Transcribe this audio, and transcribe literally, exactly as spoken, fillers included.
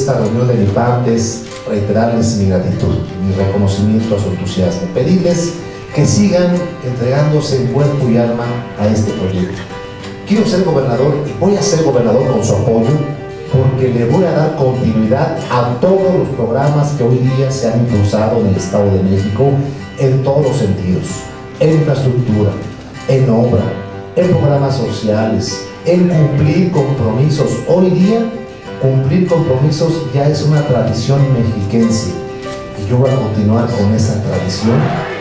esta reunión de mi parte es reiterarles mi gratitud, mi reconocimiento a su entusiasmo, pedirles que sigan entregándose en cuerpo y alma a este proyecto. Quiero ser gobernador y voy a ser gobernador con su apoyo, porque le voy a dar continuidad a todos los programas que hoy día se han impulsado en el Estado de México en todos los sentidos, en infraestructura, en obra, en programas sociales, en cumplir compromisos. Hoy día, cumplir compromisos ya es una tradición mexiquense y yo voy a continuar con esa tradición